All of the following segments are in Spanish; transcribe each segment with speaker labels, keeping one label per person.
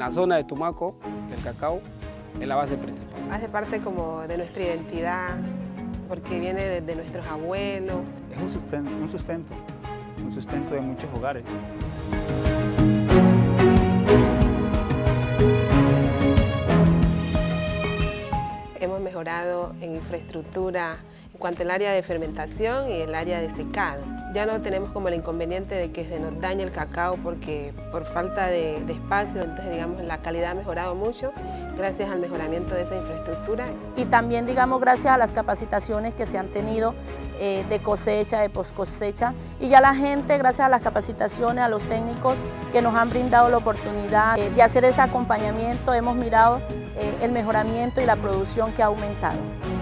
Speaker 1: la zona de Tumaco, el cacao es la base principal.
Speaker 2: Hace parte como de nuestra identidad, porque viene de nuestros abuelos.
Speaker 3: Es un sustento de muchos hogares.
Speaker 2: Hemos mejorado en infraestructura en cuanto al área de fermentación y el área de secado. Ya no tenemos como el inconveniente de que se nos dañe el cacao porque por falta de espacio, entonces digamos la calidad ha mejorado mucho gracias al mejoramiento de esa infraestructura.
Speaker 4: Y también digamos gracias a las capacitaciones que se han tenido de cosecha, de post cosecha, y ya la gente gracias a las capacitaciones, a los técnicos que nos han brindado la oportunidad de hacer ese acompañamiento, hemos mirado el mejoramiento y la producción que ha aumentado.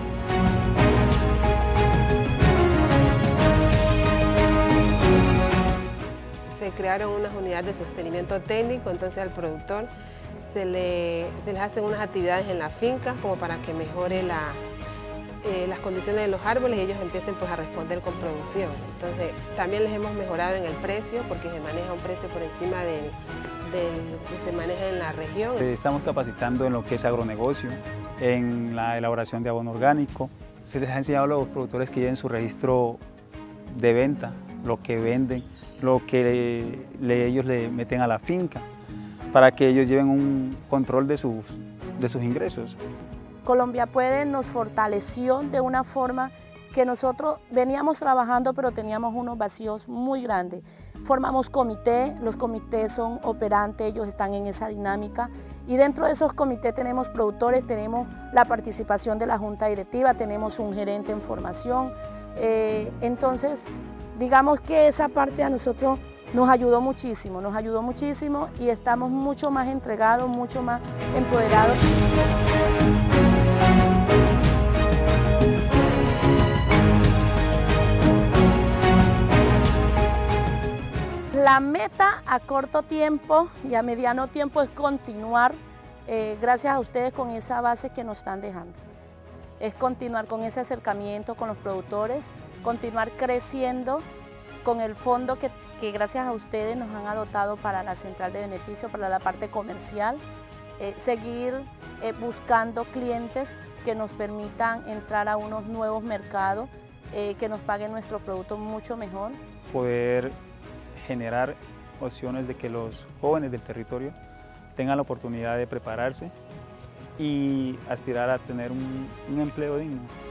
Speaker 2: Se crearon unas unidades de sostenimiento técnico, entonces al productor se les hacen unas actividades en la finca como para que mejore las condiciones de los árboles y ellos empiecen pues, a responder con producción. Entonces también les hemos mejorado en el precio porque se maneja un precio por encima del que se maneja en la región.
Speaker 3: Estamos capacitando en lo que es agronegocio, en la elaboración de abono orgánico. Se les ha enseñado a los productores que lleven su registro de venta, lo que venden, lo que ellos le meten a la finca, para que ellos lleven un control de sus ingresos.
Speaker 4: Colombia Puede nos fortaleció de una forma que nosotros veníamos trabajando pero teníamos unos vacíos muy grandes. Formamos comité, los comités son operantes, ellos están en esa dinámica y dentro de esos comités tenemos productores, tenemos la participación de la junta directiva, tenemos un gerente en formación, entonces digamos que esa parte a nosotros nos ayudó muchísimo y estamos mucho más entregados, mucho más empoderados. La meta a corto tiempo y a mediano tiempo es continuar, gracias a ustedes, con esa base que nos están dejando. Es continuar con ese acercamiento con los productores, continuar creciendo con el fondo que gracias a ustedes nos han adoptado para la central de beneficio, para la parte comercial, seguir buscando clientes que nos permitan entrar a unos nuevos mercados, que nos paguen nuestros productos mucho mejor.
Speaker 3: Poder generar opciones de que los jóvenes del territorio tengan la oportunidad de prepararse y aspirar a tener un empleo digno.